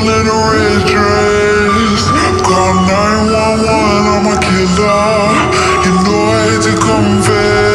girl in a red dress. Call 911, I'm a killer. You know I hate to confess.